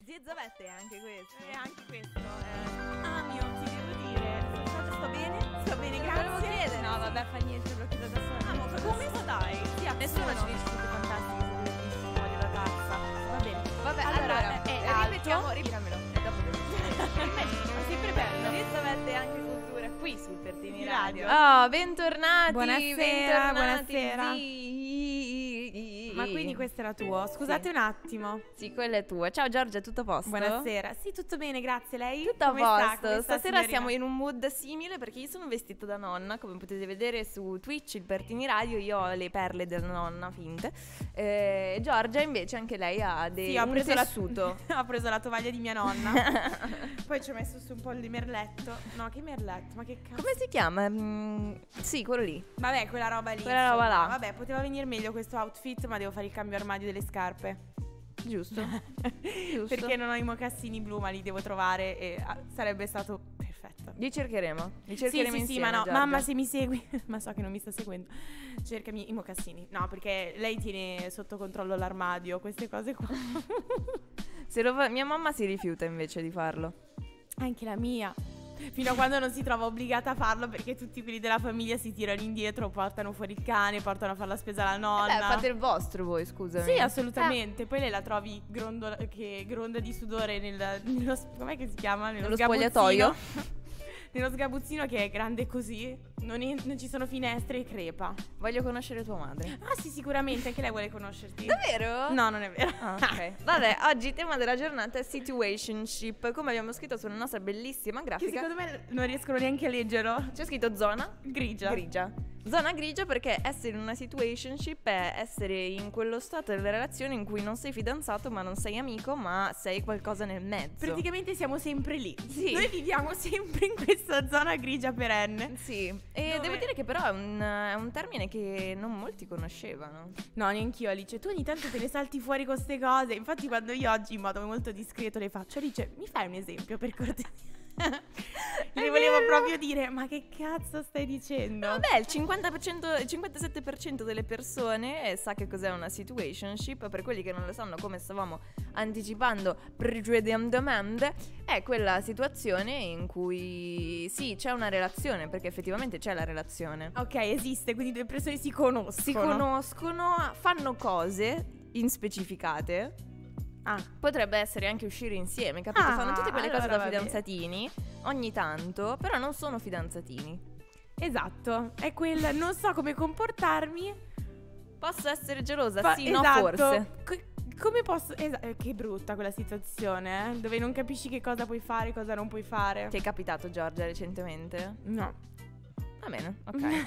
Zizzavette anche questo. E anche questo. Mio, ti devo dire. Sto bene? Sto bene, Volevo grazie. chiedere. No, vabbè, fa niente, l'ho chiesto da sola. Amo, come stai? Sì, nessuno ci dice siete fantastici, siete bellissimi, voglio la tazza. Va bene. Vabbè, Allora, è ripetiamo, alto. ripetiamolo. E dopo Ma sempre bello. Zizzavette anche cultura qui su Pertini Di Radio. radio. Oh, bentornati. Buonasera, bentornati. buonasera. Sì. Ma quindi questo era tuo? Scusate Sì. un attimo. Sì, quella è tua. Ciao Giorgia, tutto a posto? Buonasera. Sì, tutto bene, grazie. Lei? Tutto a Come sta? posto. Come sta, Stasera signorina? siamo in un mood simile perché io sono vestita da nonna, come potete vedere su Twitch, il Pertini Radio, io ho le perle della nonna finte. Giorgia invece anche lei ha Sì, ho un preso tessuto. ho preso la tovaglia di mia nonna. Poi ci ho messo su un po' di merletto. No, che merletto? Ma che cazzo? Come si chiama? Sì, quello lì. Vabbè, quella roba lì. Quella roba insomma. là. Vabbè, poteva venire meglio questo outfit, ma devo fare il cambio armadio delle scarpe. Giusto. Giusto. Perché non ho i mocassini blu, ma li devo trovare e sarebbe stato perfetto. Li cercheremo. Li Sì, cercheremo sì, insieme, ma no, Giorgia. mamma se mi segui, ma so che non mi sta seguendo, cercami i mocassini. No, perché lei tiene sotto controllo l'armadio, queste cose qua. Mia mamma si rifiuta invece di farlo. Anche la mia. Fino a quando non si trova obbligata a farlo, perché tutti quelli della famiglia si tirano indietro, portano fuori il cane, portano a fare la spesa alla nonna. Fate il vostro voi, scusami. Sì, assolutamente. Poi lei la trovi che gronda di sudore nello com'è che si chiama? Nello spogliatoio. Nello sgabuzzino che è grande così, non ci sono finestre e crepa. Voglio conoscere tua madre. Ah sì, sicuramente, anche lei vuole conoscerti. Davvero? No, non è vero. Ah, ok. Vabbè, oggi il tema della giornata è situationship. Come abbiamo scritto sulla nostra bellissima Che grafica, secondo me non riescono neanche a leggerlo. c'è scritto zona Grigia. grigia. Zona grigia perché essere in una situationship è essere in quello stato della relazione in cui non sei fidanzato ma non sei amico ma sei qualcosa nel mezzo. Praticamente siamo sempre lì. Sì. Noi viviamo sempre in questa zona grigia perenne. Sì, e Dove- devo dire che però è un termine che non molti conoscevano. No, neanch'io, Alice. Tu ogni tanto te ne salti fuori con queste cose. Infatti quando io oggi in modo molto discreto le faccio, Alice, mi fai un esempio per cortesia? Le volevo vero. proprio dire, ma che cazzo stai dicendo? Vabbè, il 50%, il 57% delle persone sa che cos'è una situationship. Per quelli che non lo sanno, come stavamo anticipando precedentemente, è quella situazione in cui sì, c'è una relazione, perché effettivamente c'è la relazione. Ok, esiste, quindi due persone si conoscono. Si conoscono, fanno cose inspecificate. Ah, Potrebbe essere anche uscire insieme, capito? Ah, Fanno tutte quelle cose allora da va bene. fidanzatini ogni tanto, però non sono fidanzatini. esatto. È quel non so come comportarmi. Posso essere gelosa? Sì, esatto. no, forse. Come posso... che brutta quella situazione, dove non capisci che cosa puoi fare, cosa non puoi fare. Ti è capitato, Giorgia, recentemente? No. Va bene,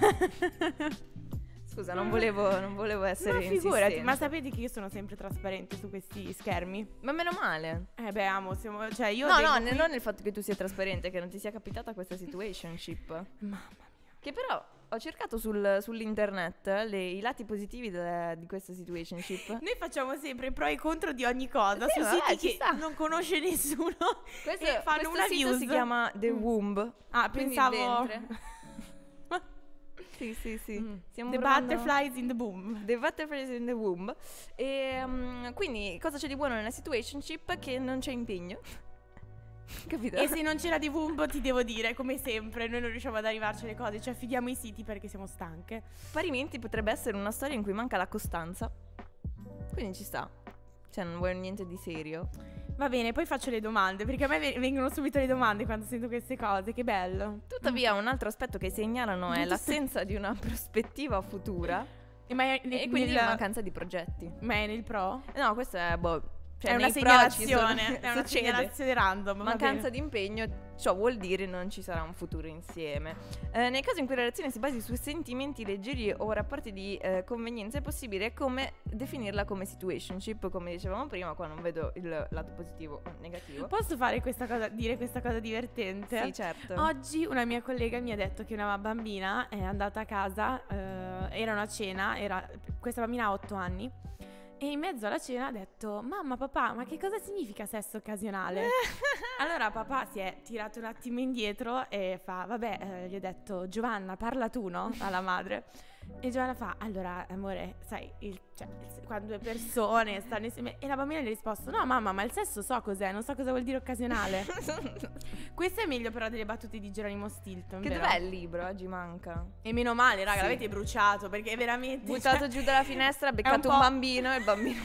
ok. Scusa, non volevo essere Ma figurati, insistente. ma sapete che io sono sempre trasparente su questi schermi? Ma meno male. Beh, amo, cioè io No, vengo no, qui- non il fatto che tu sia trasparente, che non ti sia capitata questa situationship. Mamma mia. Che però ho cercato sull'internet i lati positivi di questa situationship. Noi facciamo sempre pro e contro di ogni cosa Sì, su vabbè, siti ci che sta. non conosce nessuno. Questo, e fanno questo una sito views. si chiama The Womb. Ah, Quindi pensavo ventre. Sì, sì, sì. Stiamo The provando- Butterflies in the Boom. The Butterflies in the Womb. E quindi cosa c'è di buono nella situationship? Che non c'è impegno. Capito? E se non c'era di Boom ti devo dire, come sempre, noi non riusciamo ad arrivarci alle cose, ci affidiamo ai siti perché siamo stanche. Parimenti potrebbe essere una storia in cui manca la costanza. Quindi ci sta. Cioè non vuoi niente di serio. Va bene, poi faccio le domande, perché a me vengono subito le domande quando sento queste cose, che bello. Tuttavia un altro aspetto che segnalano è Tutto- l'assenza di una prospettiva futura. Ma è, E quindi la mancanza di progetti. ma è nel pro? No, questo è cioè, è una nei pro ci segnalazione, sono- è una succede. segnalazione random. va Mancanza bene. di impegno, ciò vuol dire non ci sarà un futuro insieme. Nel caso in cui la relazione si basi su sentimenti leggeri o rapporti di convenienza, è possibile come definirla come situationship, come dicevamo prima. Qua non vedo il lato positivo o negativo. Posso fare dire questa cosa divertente? Sì, certo. Oggi una mia collega mi ha detto che una bambina è andata a casa, era una cena, questa bambina ha 8 anni. E in mezzo alla cena ha detto: mamma, papà, ma che cosa significa sesso occasionale? Allora papà si è tirato un attimo indietro e fa: vabbè, gli ho detto: Giovanna, parla tu, no? Alla madre. E Giovanna fa, allora amore, sai, quando due persone stanno insieme. E la bambina gli ha risposto, no mamma, ma il sesso so cos'è, non so cosa vuol dire occasionale. Questo è meglio però delle battute di Geronimo Stilton, Che vero? dov'è il libro? Oggi manca. E meno male, raga, Sì. l'avete bruciato, perché veramente Buttato giù dalla finestra, ha beccato un un po'- bambino e il bambino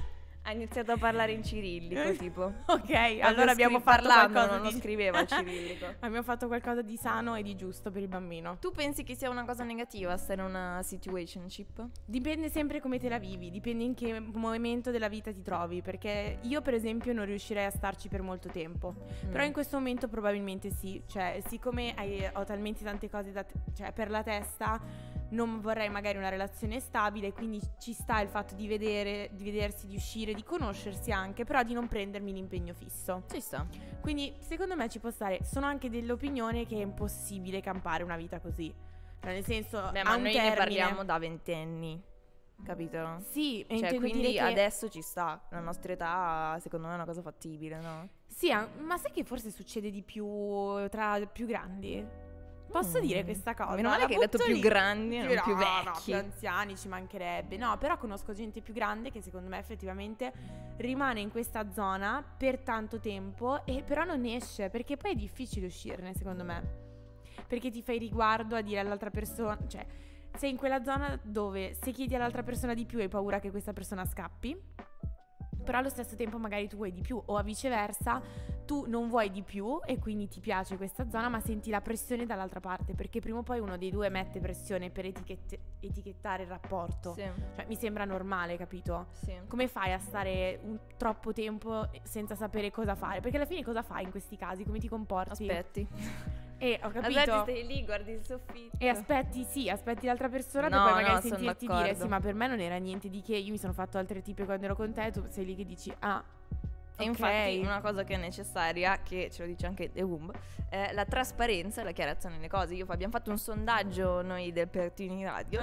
ha iniziato a parlare in cirillico, tipo. Ok, allora abbiamo fatto parlando, qualcosa non lo di scriveva il cirillico. Abbiamo fatto qualcosa di sano e di giusto per il bambino. Tu pensi che sia una cosa negativa stare in una situationship? Dipende sempre come te la vivi, dipende in che momento della vita ti trovi, perché io per esempio non riuscirei a starci per molto tempo, però in questo momento probabilmente sì, cioè siccome ho talmente tante cose per la testa, non vorrei magari una relazione stabile, quindi ci sta il fatto di vedersi, di uscire, di conoscersi anche, però di non prendermi l'impegno fisso. Ci sta. Quindi secondo me ci può stare. Sono anche dell'opinione che è impossibile campare una vita così. Cioè, nel senso, Beh, ha ma un noi termine. ne parliamo da 20 anni, capito? Sì, e Cioè, intendo quindi dire che adesso ci sta. La nostra età, secondo me, è una cosa fattibile, no? sì, ma sai che forse succede di più tra più grandi? Posso dire questa cosa? Meno male La che hai detto butto più lì. grandi, non più No, vecchi. più anziani, ci mancherebbe. No, però conosco gente più grande che secondo me effettivamente rimane in questa zona per tanto tempo e però non esce, perché poi è difficile uscirne, secondo me. Perché ti fai riguardo a dire all'altra persona, cioè sei in quella zona dove se chiedi all'altra persona di più hai paura che questa persona scappi, però allo stesso tempo magari tu vuoi di più, o a viceversa tu non vuoi di più e quindi ti piace questa zona ma senti la pressione dall'altra parte, perché prima o poi uno dei due mette pressione per etichettare il rapporto. Sì, Cioè mi sembra normale, capito? sì. Come fai a stare troppo tempo senza sapere cosa fare? Perché alla fine cosa fai in questi casi? Come ti comporti? Aspetti. Ho capito. Aspetti, stai lì, guardi il soffitto. E aspetti l'altra persona per No, poi magari no, son sentirti d'accordo. dire sì, ma per me non era niente di che, io mi sono fatto altre tipe quando ero con te, tu sei lì che dici E infatti una cosa che è necessaria, che ce lo dice anche The Womb, è la trasparenza e la chiarezza nelle cose. Abbiamo fatto un sondaggio noi del Pertini Radio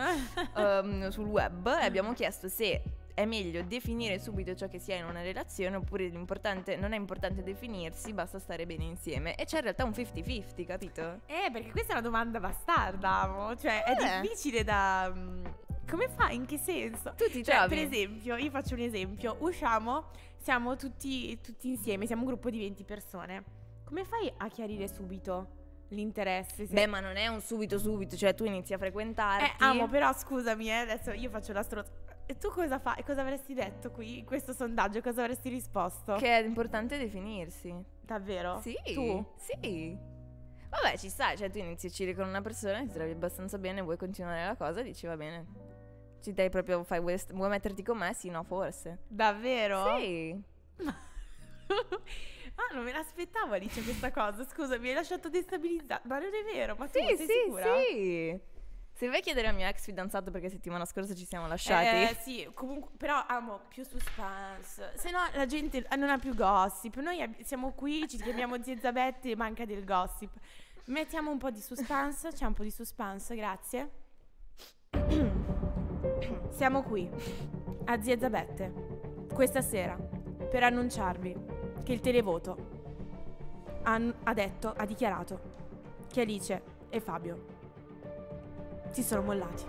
sul web e abbiamo chiesto se è meglio definire subito ciò che si è in una relazione oppure non è importante definirsi, basta stare bene insieme. E c'è in realtà un 50-50, capito? perché questa è una domanda bastarda, amo. Cioè è difficile da... come fai? In che senso? Tu ti Cioè, trovi? per esempio, io faccio un esempio, usciamo, siamo tutti insieme, siamo un gruppo di 20 persone. Come fai a chiarire subito l'interesse? Beh, ma non è un subito, cioè tu inizi a frequentarti. Amo, però scusami, adesso io faccio la strozza. E tu cosa fai? Cosa avresti detto qui in questo sondaggio? Cosa avresti risposto? Che è importante definirsi. Davvero? Sì. Tu? Sì. Vabbè, ci sta, cioè tu inizi a uscire con una persona, ti trovi abbastanza bene, vuoi continuare la cosa, dici va bene. Ci dai proprio, vuoi metterti con me? Sì, no, forse. Davvero? Sì. Non me l'aspettavo, Alice, questa cosa. Scusa, mi hai lasciato destabilizzata. Ma non è vero, ma tu Sì, sei sì, sicura? sì. Se vuoi chiedere al mio ex fidanzato perché settimana scorsa ci siamo lasciati. Sì, comunque, però amo più suspense. Se no la gente non ha più gossip. Noi siamo qui, ci chiamiamo zia Zabette e manca del gossip. Mettiamo un po' di suspense, c'è un po' di suspense, grazie. Siamo qui a zia Zabette questa sera per annunciarvi che il televoto ha dichiarato che Alice e Fabio si sono mollati.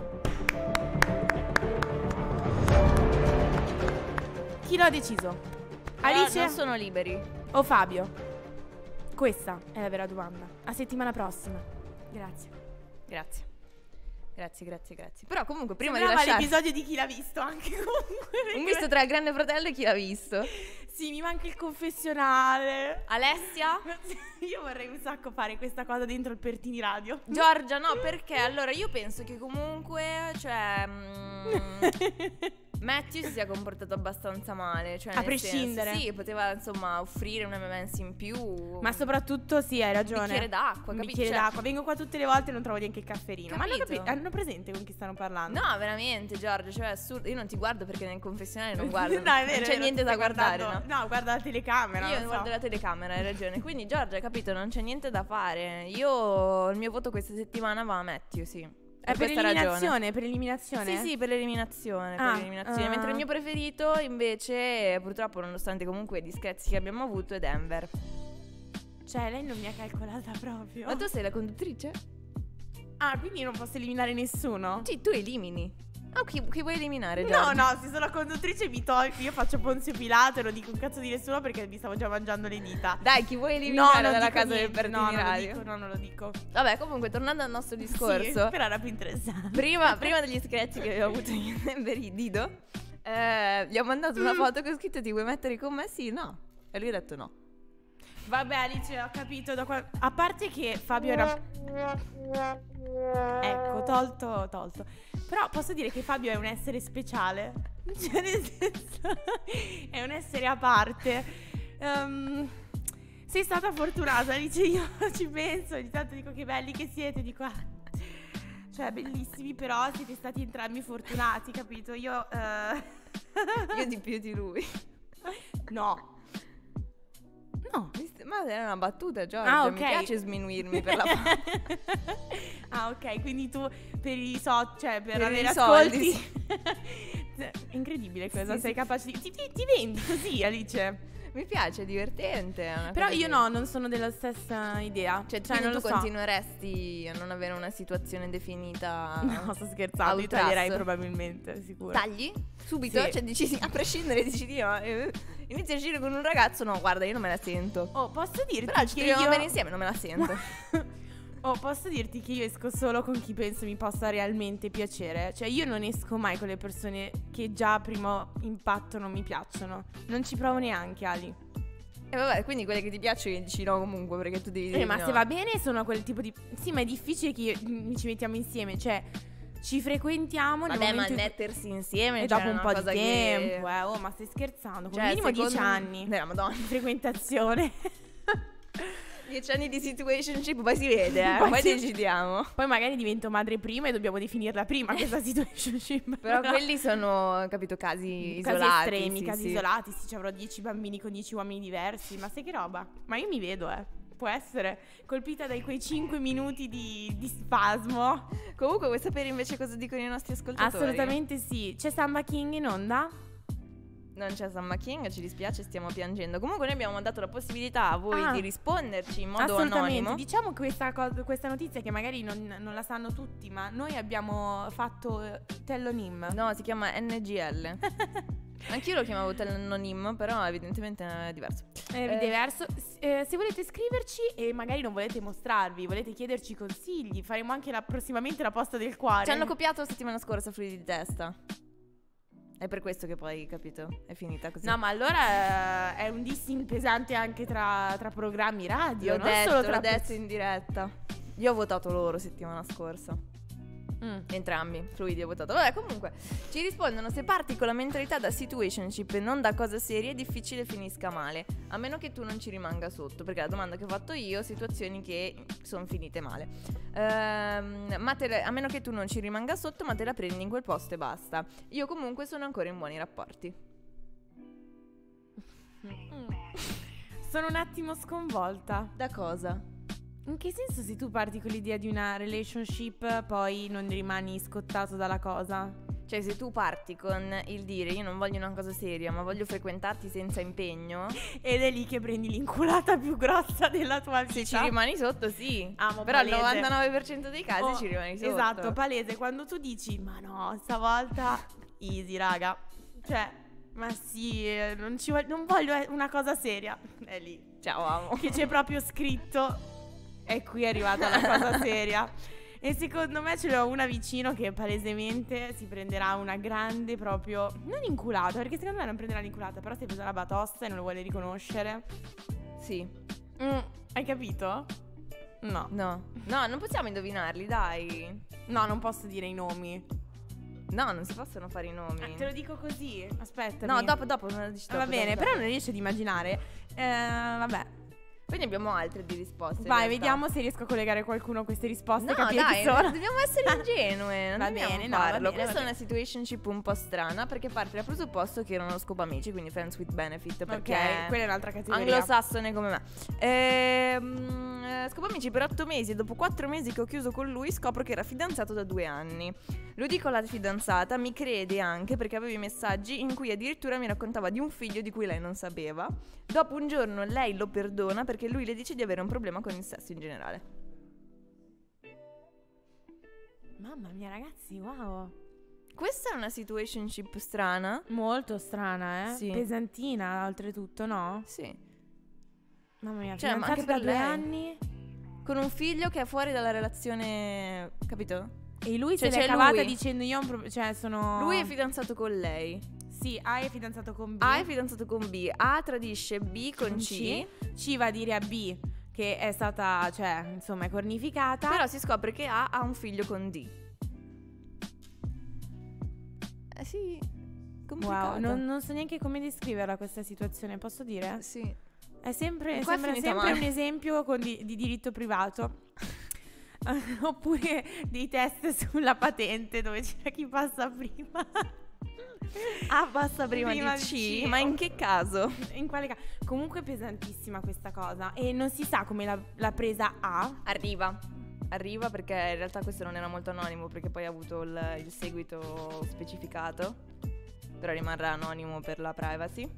Chi lo ha deciso? Alice non sono liberi. o Fabio? Questa è la vera domanda. A settimana prossima. Grazie. Grazie. Però comunque prima di Sembrava lasciare l'episodio di Chi l'ha visto anche comunque. un misto tra il Grande Fratello e Chi l'ha visto. Sì, mi manca il confessionale. Alessia? Io vorrei un sacco fare questa cosa dentro il Pertini Radio. Giorgia, no, perché allora io penso che comunque, cioè Matthew si sia comportato abbastanza male, cioè A nel prescindere. senso, sì, poteva insomma offrire un M&M's in più. Ma soprattutto sì, hai ragione. un bicchiere d'acqua, Un capito? bicchiere Cioè, d'acqua. Vengo qua tutte le volte e non trovo neanche il cafferino. Capito? Ma hanno presente con chi stanno parlando? No, veramente, Giorgia, cioè è assurdo. Io non ti guardo perché nel confessionale non guardo. No, è vero, non c'è vero, niente ti da stai guardare, guardando- no? No, guarda la telecamera. Io non so. guardo la telecamera, hai ragione. Quindi Giorgia, capito, non c'è niente da fare. Io il mio voto questa settimana va a Matthew, sì. È per questa ragione. eliminazione, per eliminazione? Sì, per l'eliminazione. Ah, Mentre il mio preferito, invece, purtroppo, nonostante comunque i discrezi che abbiamo avuto, è Denver. Cioè, lei non mi ha calcolata proprio. Ma tu sei la conduttrice? Ah, quindi non posso eliminare nessuno? Sì, tu elimini. Oh, chi vuoi eliminare, No, Giorgia? no, se sono la conduttrice mi tolgo. Io faccio Ponzio Pilato e non dico un cazzo di nessuno perché mi stavo già mangiando le dita. Dai, chi vuoi eliminare non dalla dico casa del niente. Pertini No, non lo Radio? dico, no, non lo dico. Vabbè, comunque, tornando al nostro discorso, Sì, però era più interessante. prima degli screzi che avevo avuto io per il Dido, gli ho mandato una foto che ho scritto: ti vuoi mettere con me? Sì, no. E lui ha detto no. Vabbè, Alice, ho capito. A parte che Fabio era... Ecco, tolto. Però posso dire che Fabio è un essere speciale. Cioè, nel senso, è un essere a parte. Sei stata fortunata, Alice. Io ci penso. Ogni tanto dico che belli che siete. Dico, cioè, bellissimi. Però siete stati entrambi fortunati, capito? Io di più di lui. No. Ma era una battuta, Giorgia. Ah, ok. Mi piace sminuirmi per la foto. Ah, ok, quindi tu per i cioè per avere i ascolti. soldi, È incredibile cosa Sì, sei sì. capace di... Ti vendi così, Alice. Mi piace, è divertente. È una Però cosa io che- no, non sono della stessa idea. Cioè, non tu lo so. continueresti a non avere una situazione definita. No, sto scherzando, io Outras. taglierei probabilmente, sicuro. Tagli? Subito? Sì. Cioè, dici, a prescindere, dici di no. Inizi a uscire con un ragazzo, no, guarda, io non me la sento. Oh, posso dirti Però ci che troviamo io... bene insieme, non me la sento. Oh, posso dirti che io esco solo con chi penso mi possa realmente piacere. Cioè, io non esco mai con le persone che già a primo impatto non mi piacciono. Non ci provo neanche, Ali. E vabbè, quindi quelle che ti piacciono dici no comunque, perché tu devi dire Ma no. se va bene sono quel tipo di... Sì, ma è difficile che ci mettiamo insieme. Cioè, ci frequentiamo nel Vabbè, ma momento in cui- mettersi insieme E cioè, dopo è un una po' di cosa tempo, che... oh, ma stai scherzando? Con Cioè, minimo 10 secondo- anni La Madonna. di frequentazione. 10 anni di situationship, poi si vede, Poi poi si- decidiamo. Poi magari divento madre prima e dobbiamo definirla prima questa situationship. Però quelli sono, capito, casi Casi isolati. estremi, sì, casi sì. isolati. Sì, ci avrò 10 bambini con 10 uomini diversi. Ma sai che roba? Ma io mi vedo, Può essere colpita da quei 5 minuti di spasmo. Comunque, vuoi sapere invece cosa dicono i nostri ascoltatori? Assolutamente sì. C'è Samba King in onda? Non c'è Samba King, ci dispiace, stiamo piangendo. Comunque noi abbiamo dato la possibilità a voi di risponderci in modo Assolutamente. anonimo. Diciamo questa notizia che magari non la sanno tutti, ma noi abbiamo fatto Tellonym. No, si chiama NGL. Anch'io lo chiamavo Tellonym, però evidentemente è diverso. È diverso. Se volete scriverci e magari non volete mostrarvi, volete chiederci consigli, faremo anche prossimamente la posta del cuore. Ci hanno copiato la settimana scorsa Fluidi di testa. È per questo che poi, capito, è finita così. No, ma allora è un dissing pesante anche tra programmi radio, L'ho non detto, solo tra l'ho detto in diretta. Io ho votato loro settimana scorsa. Entrambi, Fluidi ho votato. Vabbè, comunque, ci rispondono: se parti con la mentalità da situationship e non da cosa seria, è difficile finisca male. A meno che tu non ci rimanga sotto. Perché la domanda che ho fatto io, situazioni che sono finite male. A meno che tu non ci rimanga sotto, ma te la prendi in quel posto e basta. Io comunque sono ancora in buoni rapporti. Sono un attimo sconvolta. Da cosa? In che senso se tu parti con l'idea di una relationship poi non rimani scottato dalla cosa? Cioè, se tu parti con il dire io non voglio una cosa seria, ma voglio frequentarti senza impegno, Ed è lì che prendi l'inculata più grossa della tua vita. se ci rimani sotto, sì. Amo Però al palese. 99% dei casi Oh, ci rimani sotto. Esatto, palese. Quando tu dici ma no, stavolta easy, raga. Cioè, ma sì, non voglio una cosa seria. È lì Ciao, amo. che c'è proprio scritto. E qui è arrivata la cosa seria. E secondo me ce l'ho una vicino che palesemente si prenderà una grande proprio... Non inculata, perché secondo me non prenderà l'inculata, però si è presa la batosta e non lo vuole riconoscere. Sì. Hai capito? No. No, non possiamo indovinarli, dai. No, non posso dire i nomi. No, non si possono fare i nomi. Te lo dico così. Aspetta. No, dopo me lo dici dopo. Va bene, dopo. però non riesci ad immaginare. Vabbè. Poi ne abbiamo altre di risposte. in Vai, realtà. vediamo se riesco a collegare qualcuno a queste risposte. No, capire dai, chi sono. dobbiamo essere ingenue. Non Va dobbiamo bene, no, farlo. va bene, Questa va è una situationship un po' strana perché parte dal presupposto che erano scopo amici, quindi friends with benefit. Perché Ok, quella è un'altra categoria. anglosassone come me. Scopo amici per 8 mesi e dopo 4 mesi che ho chiuso con lui scopro che era fidanzato da 2 anni. Lo dico alla fidanzata, mi crede anche perché avevo i messaggi in cui addirittura mi raccontava di un figlio di cui lei non sapeva. Dopo un giorno lei lo perdona perché lui le dice di avere un problema con il sesso in generale. Mamma mia, ragazzi, wow. Questa è una situationship strana. Molto strana, Sì. Pesantina, oltretutto, no? Sì. Mamma mia, Cioè, ma fidanzati anche da per 2 lei. anni. Con un figlio che è fuori dalla relazione, capito? E lui Cioè, se l'è c'è cavata lui. dicendo io ho un cioè sono... Lui è fidanzato con lei. Sì, A è fidanzato con B. A è fidanzato con B. A tradisce B con C. C va a dire a B che è stata, cioè, insomma, è cornificata. Però si scopre che A ha un figlio con D. Sì, complicata. Wow, non so neanche come descriverla questa situazione, posso dire? Sì. È sempre, E qua è sembra finita sempre male. un esempio di diritto privato. Oppure dei test sulla patente dove c'era chi passa prima. A passa prima di C, ma in che caso? In quale caso? Comunque è pesantissima questa cosa. E non si sa come l'ha presa A. Arriva perché in realtà questo non era molto anonimo, perché poi ha avuto il seguito specificato. Però rimarrà anonimo per la privacy.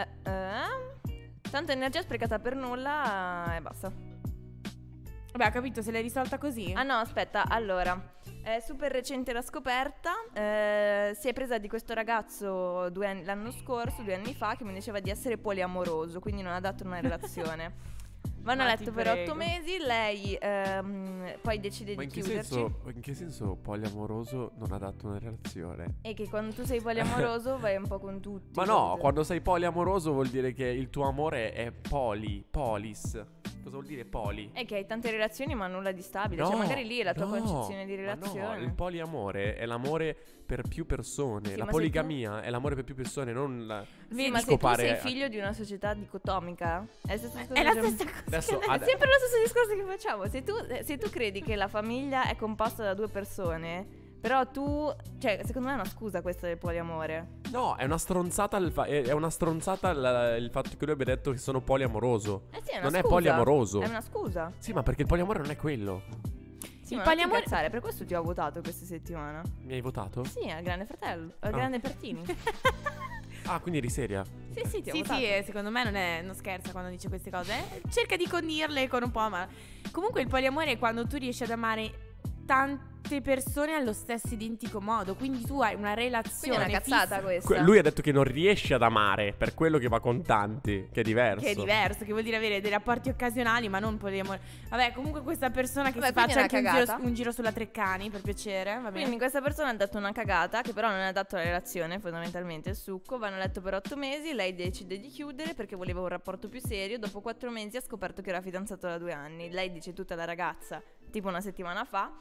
Tanta energia sprecata per nulla e basta. Vabbè, ho capito, se l'hai risolta così. Ah no, aspetta, allora, è super recente la scoperta. Si è presa di questo ragazzo l'anno scorso, 2 anni fa, che mi diceva di essere poliamoroso, quindi non adatto a una relazione. Vanno a Ma letto ti per prego. 8 mesi, lei poi decide Ma di chiuderci. in che senso poliamoroso non adatto a una relazione? E che quando tu sei poliamoroso vai un po' con tutti. Ma no, capito? quando sei poliamoroso vuol dire che il tuo amore è polis. Cosa vuol dire poli? È che hai tante relazioni ma nulla di stabile. No, Cioè magari lì è la tua no, concezione di ma relazione. no, il poliamore è l'amore per più persone. Sì, La ma se poligamia è l'amore per più persone, non la... Sì, ma se tu scopare- sei figlio di una società dicotomica, è la stessa cosa È la che- stessa cosa. Adesso, È sempre lo stesso discorso che facciamo. Se tu credi che la famiglia è composta da 2 persone, però tu, cioè, secondo me è una scusa questa del poliamore. no, è una stronzata è una stronzata il fatto che lui abbia detto che sono poliamoroso. Sì, è una Non è scusa. poliamoroso. È una scusa. Sì, ma perché il poliamore non è quello. Sì, Il ma non ti poliamore- incazzare, per questo ti ho votato questa settimana. Mi hai votato? Sì, al Grande Fratello, al Ah. Grande Pertini. Ah, quindi eri seria? Sì, ti ho Sì, votato. sì, e secondo me non scherza quando dice queste cose. Cerca di condirle con un po', ma comunque il poliamore è quando tu riesci ad amare tante persone allo stesso identico modo. Quindi tu hai una relazione Quindi è una cazzata fissa, questa. Lui ha detto che non riesce ad amare per quello che va con tanti, che è diverso. che è diverso, che vuol dire avere dei rapporti occasionali, ma non poliamore. Vabbè, comunque questa persona che Vabbè, si quindi faccia è anche una cagata. un giro sulla Treccani, per piacere, va bene. Quindi questa persona ha dato una cagata, che però non è adatto alla relazione, fondamentalmente il succo. Vanno a letto per 8 mesi, lei decide di chiudere perché voleva un rapporto più serio. Dopo 4 mesi ha scoperto che era fidanzato da 2 anni. Lei dice tutta alla ragazza, tipo una settimana fa,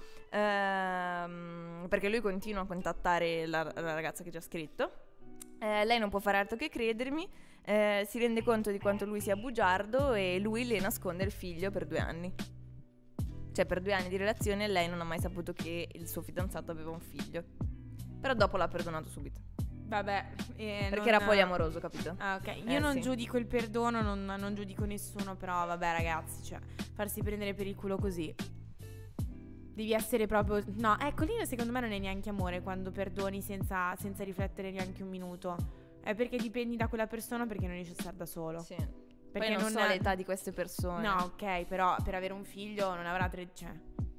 perché lui continua a contattare la ragazza che ci ha scritto. Lei non può fare altro che credermi. Si rende conto di quanto lui sia bugiardo e lui le nasconde il figlio per 2 anni. Cioè per 2 anni di relazione lei non ha mai saputo che il suo fidanzato aveva un figlio. Però dopo l'ha perdonato subito. Vabbè, Perché era poliamoroso, capito? Ah, ok. Io non sì. giudico il perdono, non giudico nessuno, però vabbè, ragazzi, cioè, farsi prendere per il culo così. Devi essere proprio... No, ecco, lì secondo me non è neanche amore quando perdoni senza riflettere neanche un minuto. È perché dipendi da quella persona perché non riesci a stare da solo. Sì. Perché Poi non so l'età di queste persone. No, ok, però per avere un figlio non avrà cioè...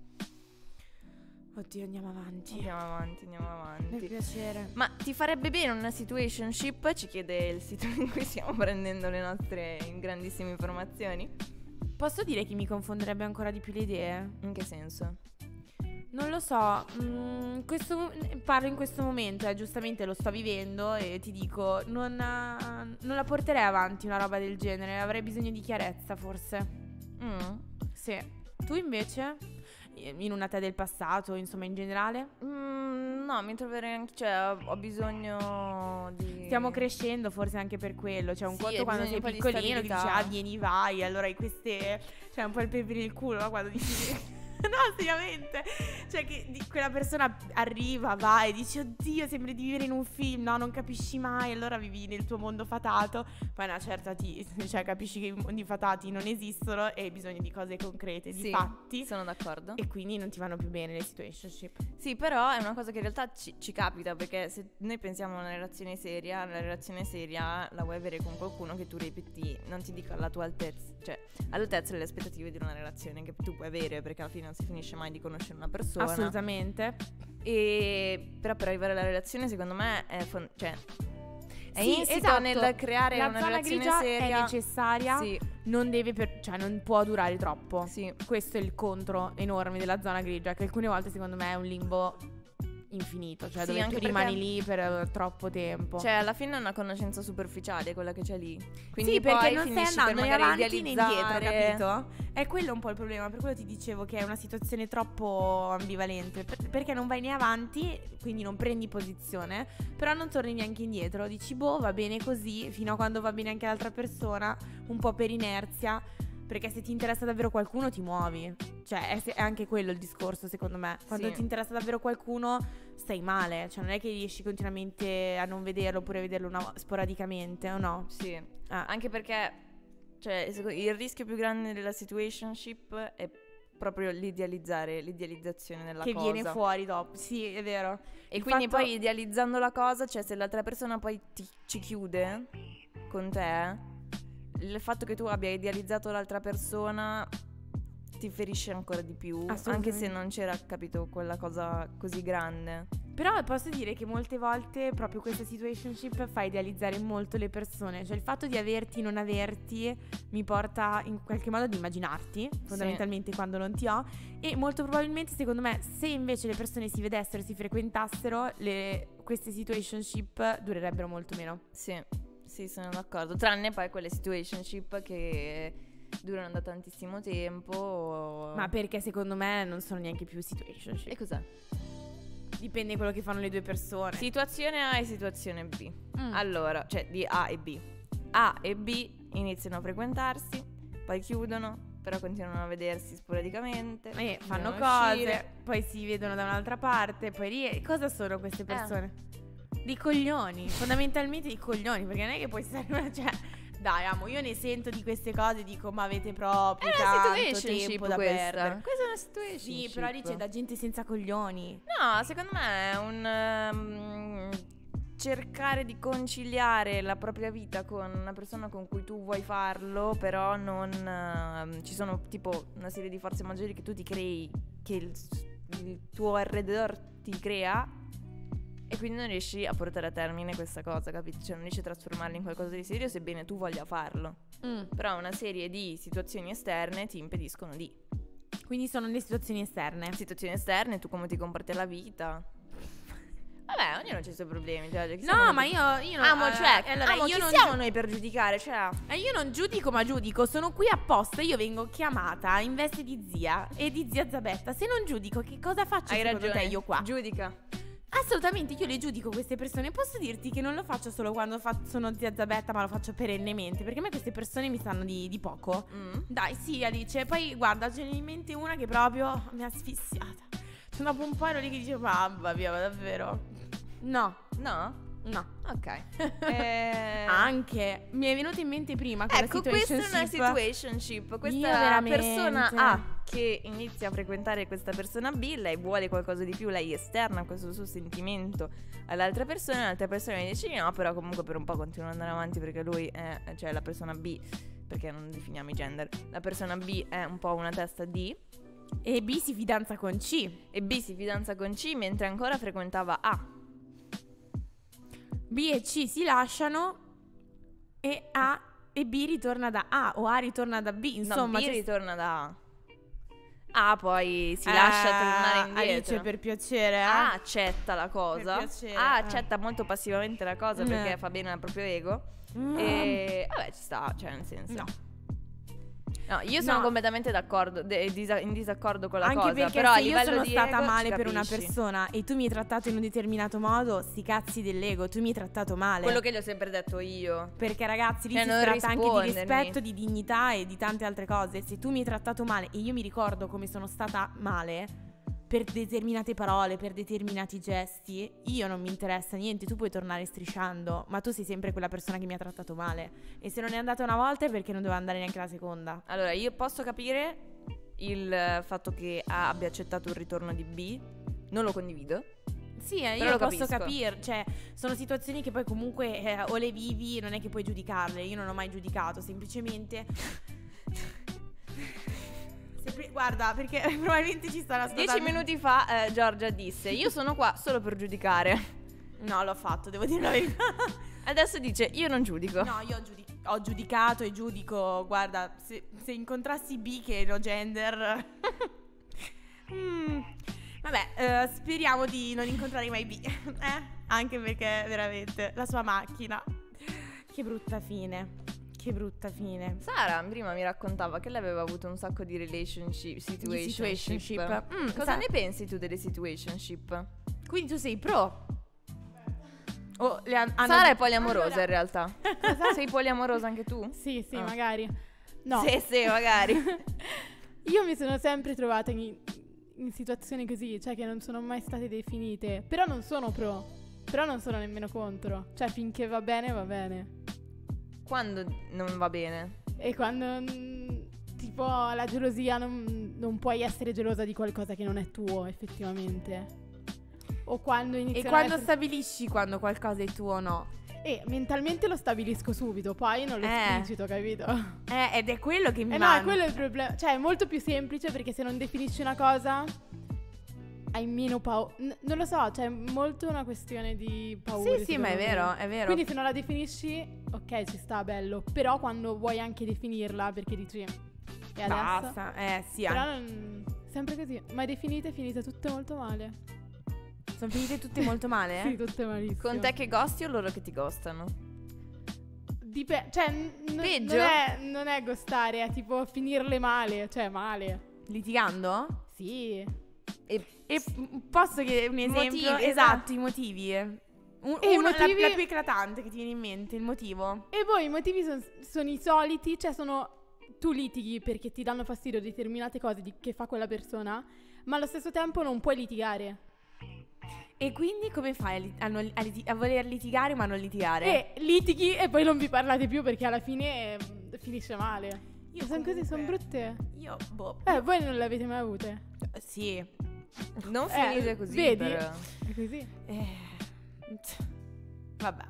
Oddio, andiamo avanti. Andiamo avanti. Per piacere. Ma ti farebbe bene una situationship? Ci chiede il sito in cui stiamo prendendo le nostre grandissime informazioni. Posso dire che mi confonderebbe ancora di più le idee? In che senso? Non lo so, parlo in questo momento, giustamente lo sto vivendo e ti dico, non la porterei avanti una roba del genere, avrei bisogno di chiarezza forse. Sì. Tu invece? In una te del passato, insomma in generale? No, mi troverei anche... Cioè, ho bisogno di... Stiamo crescendo forse anche per quello, cioè un Sì, conto hai quando bisogno sei di un po' di piccolino che dici stabilità. vieni vai, allora hai queste, cioè un po' il pepe nel culo, no? Quando dici... No, seriamente. Cioè che quella persona arriva, va e dici oddio, sembri di vivere in un film, no, non capisci mai, allora vivi nel tuo mondo fatato. Poi una certa cioè capisci che i mondi fatati non esistono e hai bisogno di cose concrete, di Sì, fatti. sono d'accordo. E quindi non ti vanno più bene le situationship. Sì, però è una cosa che in realtà ci capita, perché se noi pensiamo a una relazione seria, la relazione seria la vuoi avere con qualcuno che tu ripeti, non ti dico alla tua altezza, cioè all'altezza delle aspettative di una relazione che tu puoi avere, perché alla fine non si finisce mai di conoscere una persona. Assolutamente. E però per arrivare alla relazione, secondo me è è Sì, insito esatto. nel creare La una zona relazione grigia seria. è necessaria, Sì, non deve cioè non può durare troppo. sì. Questo è il contro enorme della zona grigia, che alcune volte secondo me è un limbo infinito, cioè Sì, dove tu anche rimani perché- lì per troppo tempo. Cioè, alla fine è una conoscenza superficiale quella che c'è lì. Quindi sì, perché poi non stai finisci per andando né magari avanti né idealizzare. indietro, capito? È quello un po' il problema, per quello ti dicevo che è una situazione troppo ambivalente, perché non vai né avanti, quindi non prendi posizione, però non torni neanche indietro, dici boh, va bene così, fino a quando va bene anche l'altra persona, un po' per inerzia, perché se ti interessa davvero qualcuno ti muovi, cioè è anche quello il discorso secondo me, quando Sì. ti interessa davvero qualcuno stai male, cioè non è che riesci continuamente a non vederlo oppure a vederlo sporadicamente, o no? Sì. Ah. Anche perché il rischio più grande della situationship è proprio l'idealizzazione della Che cosa. viene fuori dopo, sì, è vero. E Il quindi fatto- poi idealizzando la cosa, cioè se l'altra persona poi ci chiude con te, il fatto che tu abbia idealizzato l'altra persona ti ferisce ancora di più, anche Assolutamente. se non c'era, capito, quella cosa così grande. Però posso dire che molte volte proprio questa situationship fa idealizzare molto le persone, cioè il fatto di averti, non averti mi porta in qualche modo ad immaginarti, fondamentalmente quando non ti ho, e molto probabilmente secondo me se invece le persone si vedessero, si frequentassero, queste situationship durerebbero molto meno. Sì, sì, sono d'accordo. Tranne poi quelle situationship che durano da tantissimo tempo. Ma perché secondo me non sono neanche più situationship. E cos'è? Dipende quello che fanno le due persone. Situazione A e situazione B. Mm. Allora, cioè di A e B. A e B iniziano a frequentarsi, poi chiudono, però continuano a vedersi sporadicamente. Fanno continuano a cose, uscire. poi si vedono da un'altra parte, poi cosa sono queste persone? Di coglioni, fondamentalmente di coglioni, perché non è che puoi stare, cioè, dai, amo, io ne sento di queste cose, dico, ma avete proprio È tanto una situationship tempo da questa. perdere. Questa è una situationship. Sì, però lì c'è da gente senza coglioni. No, secondo me è un cercare di conciliare la propria vita con una persona con cui tu vuoi farlo, però non ci sono tipo una serie di forze maggiori che tu ti crei, che il tuo alrededor ti crea, e quindi non riesci a portare a termine questa cosa, capito? Cioè non riesci a trasformarla in qualcosa di serio sebbene tu voglia farlo. Però una serie di situazioni esterne ti impediscono di. Quindi sono le situazioni esterne. Situazioni esterne, tu come ti comporti alla vita. Vabbè, ognuno ha i suoi problemi. Cioè, chi No, siamo ma noi? io non... Amo, cioè, allora, amo, io chi non siamo noi per giudicare? Cioè, io non giudico, ma giudico. Sono qui apposta. Io vengo chiamata in veste di zia e di zia Zabetta. Se non giudico, che cosa faccio hai secondo ragione. te io qua? Giudica. Assolutamente, io le giudico queste persone. Posso dirti che non lo faccio solo quando sono zia Zabetta, ma lo faccio perennemente. Perché a me queste persone mi stanno di poco. Dai, sì, Alice. Poi guarda, ce n'è in mente una che proprio mi ha asfissiata. Cioè, dopo un po' ero lì che dicevo, mamma mia, ma davvero? No, No? no. Ok. Anche mi è venuta in mente prima quella Ecco, questa è una situationship. situationship. Io Questa veramente. persona A che inizia a frequentare questa persona B, lei vuole qualcosa di più, lei esterna questo suo sentimento all'altra persona, l'altra persona gli dice no, però comunque per un po' continua ad andare avanti perché lui è, cioè la persona B, perché non definiamo i gender, la persona B è un po' una testa D. E B si fidanza con C. E B si fidanza con C mentre ancora frequentava A. B e C si lasciano e A e B ritorna da A o A ritorna da B. Insomma, no, B ritorna da A. A poi si lascia tornare indietro. Alice, per piacere, A accetta la cosa. Per piacere, A accetta molto passivamente la cosa perché Mm. fa bene al proprio ego. Mm. E vabbè, ci sta, cioè nel senso. No. No, io sono No. completamente d'accordo, in disaccordo con la Anche cosa. perché però a se io livello sono di stata ego male ci per una capisci. persona e tu mi hai trattato in un determinato modo, sti cazzi dell'ego, tu mi hai trattato male. Quello che gli ho sempre detto io. Perché ragazzi lì Cioè, si non tratta anche di rispondermi. rispetto, di dignità e di tante altre cose. Se tu mi hai trattato male e io mi ricordo come sono stata male per determinate parole, per determinati gesti, io non mi interessa niente, tu puoi tornare strisciando, ma tu sei sempre quella persona che mi ha trattato male. E se non è andata una volta è perché non doveva andare neanche la seconda. Allora, io posso capire il fatto che A abbia accettato il ritorno di B. Non lo condivido. Sì, Però io lo posso capisco. capire, cioè sono situazioni che poi comunque o le vivi, non è che puoi giudicarle, io non ho mai giudicato, semplicemente guarda, perché probabilmente ci stanno ascoltando. 10 minuti fa Giorgia disse: io sono qua solo per giudicare. No, l'ho fatto, devo dire la verità. Adesso dice: io non giudico. No, io ho giudicato e giudico. Guarda, se incontrassi B che no gender. Vabbè, speriamo di non incontrare mai B. Anche perché veramente la sua macchina. Che brutta fine. Che brutta fine. Sara prima mi raccontava che lei aveva avuto un sacco di situationship. Cosa ne pensi tu delle situationship? Quindi tu sei pro? Sara è poliamorosa Allora- in realtà. Sei poliamorosa anche tu? Sì, Ah. magari. No, Sì, magari. io mi sono sempre trovata in situazioni così, cioè che non sono mai state definite. Però non sono pro, però non sono nemmeno contro. Cioè finché va bene, va bene. Quando non va bene? E quando, tipo, la gelosia non puoi essere gelosa di qualcosa che non è tuo, effettivamente. O quando E iniziano quando a essere... stabilisci quando qualcosa è tuo o no? mentalmente lo stabilisco subito, poi non lo esplicito, capito? Ed è quello che mi No, è manca. quello il problema. Cioè, è molto più semplice perché se non definisci una cosa hai meno paura. Non lo so, cioè è molto una questione di paura. Sì, ma è vero, è vero. Quindi se non la definisci, ok, ci sta, bello. Però quando vuoi anche definirla perché dici... E adesso? basta. Sì, Però sempre così. Ma definite, finite tutte molto male. sono finite tutte molto male, Sì, tutte malissimo. Con te che ghosti o loro che ti ghostano? Cioè, Peggio? non è ghostare, è tipo finirle male. Cioè, male. Litigando? Sì. E posso chiedere un esempio? Motivi, Esatto, i motivi. I motivi- La più eclatante che ti viene in mente, il motivo. E poi i motivi sono i soliti, cioè tu litighi perché ti danno fastidio determinate cose che fa quella persona, ma allo stesso tempo non puoi litigare. E quindi come fai a voler litigare ma non litigare? E litighi e poi non vi parlate più perché alla fine finisce male. Io Sono così, sono comunque- brutte. Io, Voi non le avete mai avute? sì. Non finite così. vedi? però. È così. Vabbè.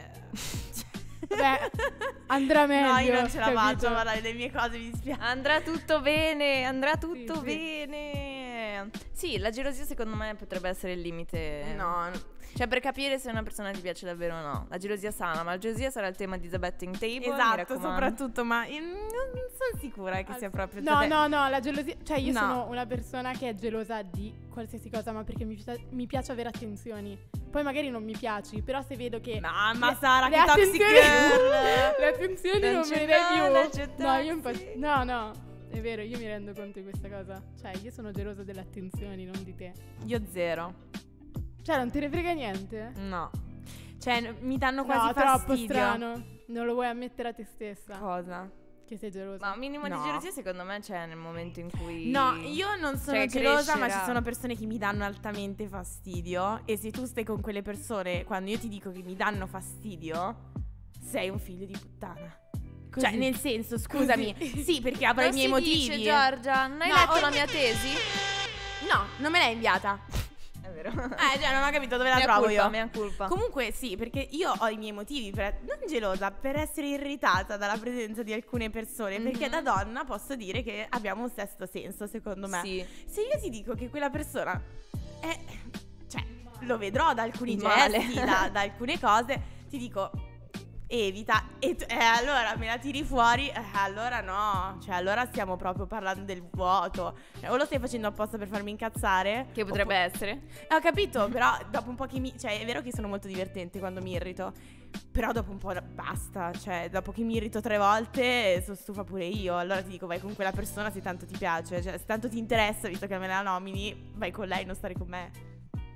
Beh, andrà meglio. No, io non ce la capito? faccio a parlare delle mie cose, mi dispiace. Andrà tutto bene, andrà tutto sì. bene. Sì, la gelosia secondo me potrebbe essere il limite. No, Cioè per capire se una persona ti piace davvero o no. La gelosia sana, ma la gelosia sarà il tema di The Betting Table. mi esatto, raccomando. soprattutto, ma io non sono sicura che sia proprio No, la gelosia. Cioè, io No. sono una persona che è gelosa di qualsiasi cosa, ma perché mi piace avere attenzioni. Poi magari non mi piaci, però se vedo che. Mamma Sara, le che toxic attenzioni- girl. Le attenzioni Non non ce me ne n'è, dai non più. c'è No, io toxic. no. È vero, io mi rendo conto di questa cosa. Cioè, io sono gelosa delle attenzioni, non di te. Io zero. Cioè, non te ne frega niente? No. Cioè, mi danno quasi No, troppo fastidio. strano. Non lo vuoi ammettere a te stessa Cosa? che sei gelosa. Ma un minimo No. di gelosia secondo me c'è nel momento in cui... No, io non sono Cioè, gelosa, ma crescerà. ci sono persone che mi danno altamente fastidio. E se tu stai con quelle persone, quando io ti dico che mi danno fastidio, sei un figlio di puttana. Così. Cioè, nel senso, scusami. Sì, perché avrò Non i miei si motivi. dice, Giorgia, non hai No, letto ho- la mia tesi? No, non me l'hai inviata. È vero. Cioè, non ho capito dove la Mia trovo colpa, io. mia colpa. Comunque sì, perché io ho i miei motivi per, non gelosa, per essere irritata dalla presenza di alcune persone. Perché Mhm. da donna posso dire che abbiamo un sesto senso, secondo me. Sì. Se io ti dico che quella persona è, cioè, lo vedrò da alcuni Male. gesti, da alcune cose, ti dico evita. E allora me la tiri fuori, allora no. Cioè, allora stiamo proprio parlando del vuoto. Cioè, o lo stai facendo apposta per farmi incazzare, Che potrebbe essere. ho capito, però dopo un po' che cioè, è vero che sono molto divertente quando mi irrito, però dopo un po' basta. Cioè, dopo che mi irrito 3 volte, sono stufa pure io. Allora ti dico, vai con quella persona se tanto ti piace. Cioè, se tanto ti interessa, visto che me la nomini, vai con lei, non stare con me.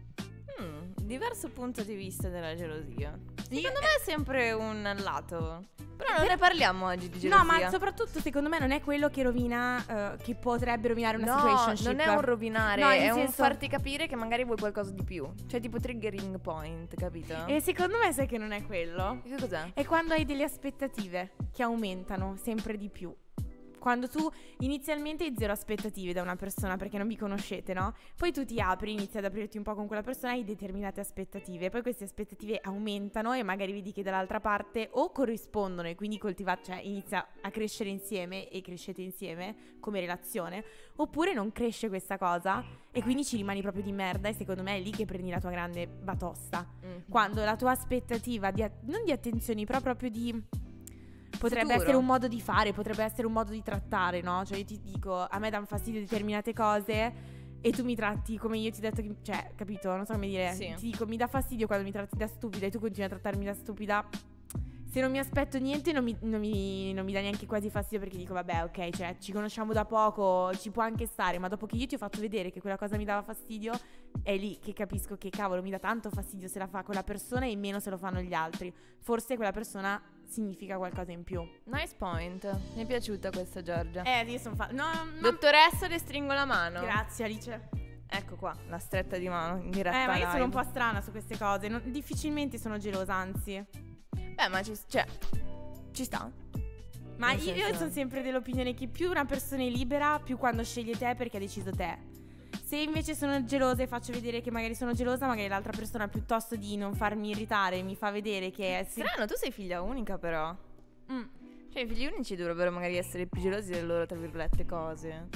Diverso punto di vista della gelosia. Secondo me è sempre un lato. Però non ne parliamo oggi di No, gelosia. ma soprattutto secondo me non è quello che rovina, che potrebbe rovinare una No, situationship. non è un rovinare, No, nel è un senso- farti capire che magari vuoi qualcosa di più. Cioè tipo triggering point, capito? E secondo me sai che non è quello. Che cos'è? È quando hai delle aspettative che aumentano sempre di più. quando tu inizialmente hai zero aspettative da una persona perché non vi conoscete, no? Poi tu ti apri, inizi ad aprirti un po' con quella persona, hai determinate aspettative, poi queste aspettative aumentano e magari vedi che dall'altra parte o corrispondono e quindi cioè inizia a crescere insieme e crescete insieme come relazione, oppure non cresce questa cosa e quindi ci rimani proprio di merda, e secondo me è lì che prendi la tua grande batosta. Quando la tua aspettativa non di attenzioni, però proprio di... Potrebbe Futuro. essere un modo di fare, potrebbe essere un modo di trattare, no? Cioè io ti dico, a me danno fastidio determinate cose e tu mi tratti come io ti ho detto che... Cioè, capito? Non so come dire. Sì. Ti dico, mi dà fastidio quando mi tratti da stupida e tu continui a trattarmi da stupida. Se non mi aspetto niente non mi dà neanche quasi fastidio, perché dico vabbè, ok, cioè ci conosciamo da poco, ci può anche stare, ma dopo che io ti ho fatto vedere che quella cosa mi dava fastidio, è lì che capisco che cavolo mi dà tanto fastidio se la fa quella persona e meno se lo fanno gli altri. Forse quella persona significa qualcosa in più. Nice point. Mi è piaciuta questa, Giorgia. Io sono no, Dottoressa, le stringo la mano. grazie Alice. Ecco qua, la stretta di mano in diretta Ma io live. sono un po' strana su queste cose, difficilmente sono gelosa, anzi. Beh, ma ci sta. Ma Nel io senso- sono sempre dell'opinione che più una persona è libera, più quando sceglie te perché ha deciso te. Se invece sono gelosa e faccio vedere che magari sono gelosa, magari l'altra persona, piuttosto di non farmi irritare, mi fa vedere che è Strano, tu sei figlia unica però. Cioè i figli unici dovrebbero magari essere più gelosi delle loro, tra virgolette, cose.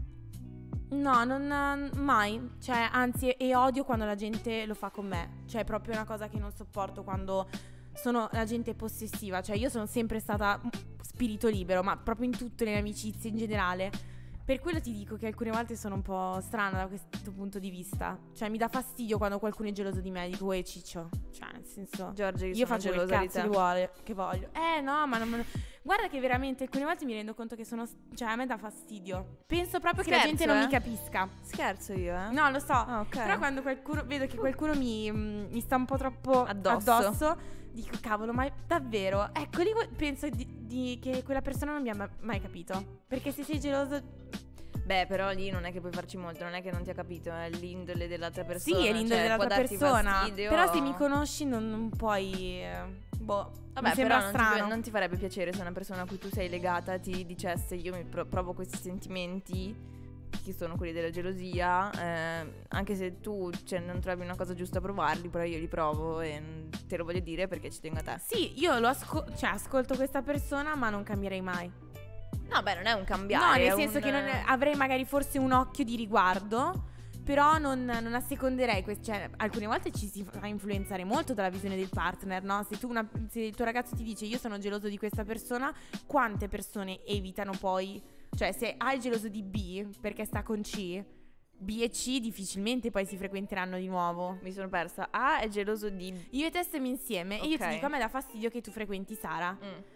No, non mai. Cioè, anzi, e odio quando la gente lo fa con me. Cioè, è proprio una cosa che non sopporto quando la gente possessiva. Cioè, io sono sempre stata spirito libero, ma proprio in tutte le mie amicizie in generale. Per quello ti dico che alcune volte sono un po' strana da questo punto di vista. Cioè, mi dà fastidio quando qualcuno è geloso di me. Dico, uè, ciccio. Cioè, nel senso... Giorgia, io Io sono faccio quel gelosa di cazzo te. che voglio. No, ma non... Guarda che veramente alcune volte mi rendo conto che sono... Cioè, a me dà fastidio. Penso proprio che la Scherzo, gente non eh? mi capisca. Scherzo io, eh? No, lo so. Ah, ok. Però quando vedo che qualcuno mi sta un po' troppo Addosso. dico, cavolo, ma davvero? Ecco, lì penso che quella persona non mi ha mai capito. Perché se sei geloso... Beh, però lì non è che puoi farci molto, non è che non ti ha capito, è l'indole dell'altra Sì, persona. è l'indole cioè, può dell'altra darti persona. fastidio. Però se mi conosci non puoi... boh, Vabbè, mi sembra però strano. non ti farebbe piacere se una persona a cui tu sei legata ti dicesse io provo questi sentimenti, che sono quelli della gelosia, anche se tu non trovi una cosa giusta a provarli, però io li provo e te lo voglio dire perché ci tengo a te. Sì, io lo ascolto questa persona, ma non cambierei mai. No, beh, non è un cambiare. No, nel è senso un- che avrei magari forse un occhio di riguardo, però non asseconderei. Cioè, alcune volte ci si fa influenzare molto dalla visione del partner, no? Se il tuo ragazzo ti dice io sono geloso di questa persona, quante persone evitano poi? Cioè, se hai geloso di B perché sta con C, B e C difficilmente poi si frequenteranno di nuovo. Mi sono persa. A è geloso di... Io e te stiamo insieme e io ti Ok. dico, a me dà fastidio che tu frequenti Sara. Mm.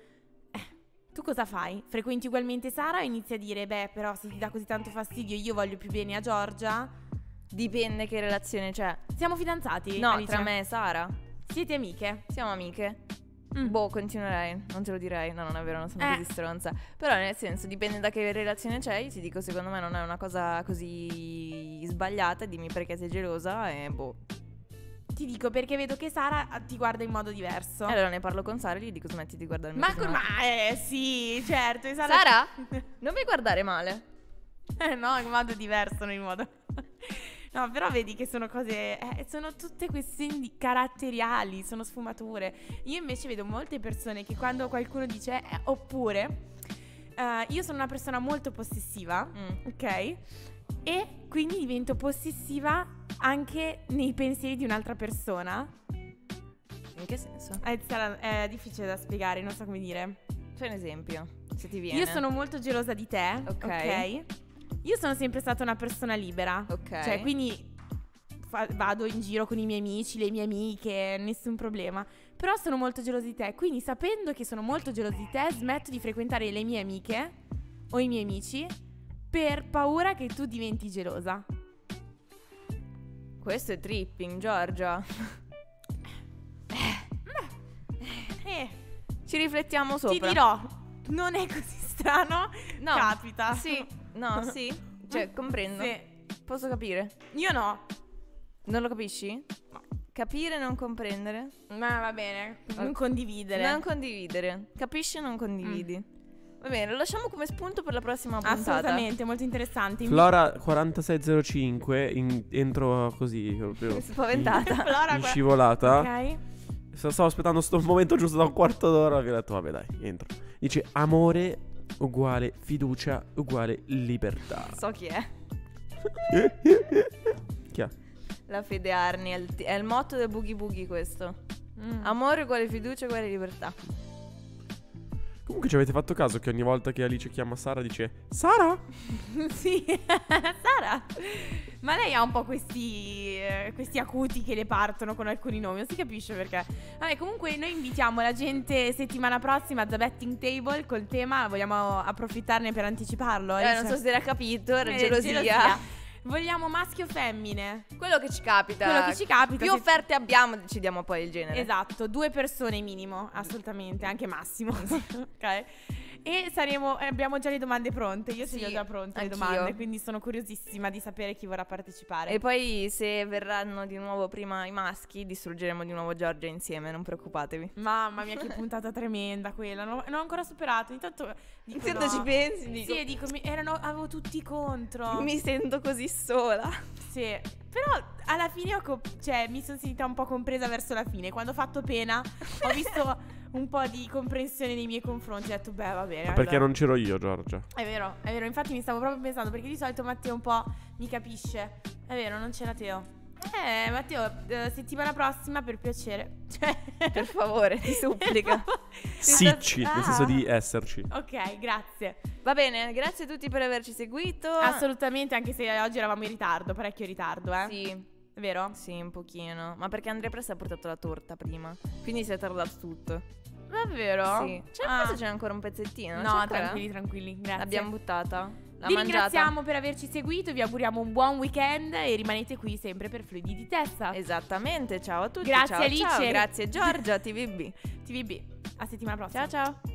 Tu cosa fai? Frequenti ugualmente Sara o inizi a dire, beh, però se ti dà così tanto fastidio io voglio più bene a Giorgia? Dipende che relazione c'è. Siamo fidanzati? No, Alice? tra me e Sara Siete amiche? siamo amiche. Mm. Boh, continuerei, non te lo direi. No, non è vero, non sono Eh. così stronza. Però nel senso, dipende da che relazione c'hai. Ti dico, secondo me non è una cosa così sbagliata. Dimmi perché sei gelosa e boh. Ti dico perché vedo che Sara ti guarda in modo diverso. Allora ne parlo con Sara e gli dico smetti di guardarmi Ma così male. sì, certo. e Sara? Non mi guardare male. No, in modo diverso, non in modo... No, però vedi che sono cose... sono tutte questioni caratteriali, sono sfumature. Io invece vedo molte persone che quando qualcuno dice... oppure... io sono una persona molto possessiva, ok? E quindi divento possessiva anche nei pensieri di un'altra persona. In che senso? È difficile da spiegare, non so come dire. Fai un esempio, se ti viene. Io sono molto gelosa di te, Ok. ok? Io sono sempre stata una persona libera. Ok. Cioè, quindi vado in giro con i miei amici, le mie amiche, nessun problema. Però sono molto gelosa di te. Quindi, sapendo che sono molto gelosa di te, smetto di frequentare le mie amiche o i miei amici per paura che tu diventi gelosa. Questo è tripping, Giorgia. Ci riflettiamo sopra. Ti dirò, non è così strano. No. Capita. Sì, no, sì. Cioè, comprendo. Sì. Posso capire. Io no. Non lo capisci? No. Capire e non comprendere. Ma va bene, non condividere. Non condividere. Capisci e non condividi. Va bene, lo lasciamo come spunto per la prossima puntata. Assolutamente, molto interessante. Flora 4605 entro così proprio Spaventata. Flora, in scivolata. Ok. Stavo aspettando sto momento giusto da un quarto d'ora. Vi ho detto vabbè dai, entro. Dice amore uguale fiducia uguale libertà. So chi è. Chi è? La Fede Arni, è il motto del Boogie Boogie questo. Amore uguale fiducia uguale libertà. Comunque ci avete fatto caso che ogni volta che Alice chiama Sara dice Sara? Sì, Sara. Ma lei ha un po' questi acuti che le partono con alcuni nomi, non si capisce perché. Vabbè, comunque noi invitiamo la gente settimana prossima a The Betting Table col tema, vogliamo approfittarne per anticiparlo. Non so se era capito, era gelosia. Vogliamo maschi o femmine? Quello che ci capita. Quello che ci capita. Più offerte abbiamo, decidiamo poi il genere. Esatto, 2 persone minimo, assolutamente, anche massimo. Ok. E abbiamo già le domande pronte. Io ce le ho già pronte anch'io. le domande, quindi sono curiosissima di sapere chi vorrà partecipare. E poi se verranno di nuovo prima i maschi, distruggeremo di nuovo Giorgia insieme, non preoccupatevi. Mamma mia, che puntata tremenda quella. Non ho ancora superato. Intanto dico Intanto ci pensi, dico. Sì, dico, avevo tutti contro. Mi sento così sola. Sì. Però alla fine mi sono sentita un po' compresa verso la fine. Quando ho fatto pena ho visto un po' di comprensione nei miei confronti. Ho detto beh, va bene. Ma perché non c'ero io, Giorgia? È vero. Infatti mi stavo proprio pensando, perché di solito Matteo un po' mi capisce. È vero, non c'era Teo. Matteo, settimana prossima per piacere. Per favore, ti supplico. Sicci, nel senso di esserci. Ok, grazie. Va bene, grazie a tutti per averci seguito. Assolutamente, anche se oggi eravamo in ritardo, parecchio ritardo, eh. Sì. È vero? Sì, un pochino. Ma perché Andrea Pressa ha portato la torta prima. Quindi si è tardato tutto. Davvero? Sì. Forse c'è ancora un pezzettino. No, c'è ancora? tranquilli, grazie. L'abbiamo buttata. Vi ringraziamo per averci seguito, vi auguriamo un buon weekend e rimanete qui sempre per Fluidi di Testa. Esattamente, ciao a tutti. Grazie ciao, Alice. ciao. Grazie Giorgia, TVB. TVB, a settimana prossima. Ciao ciao.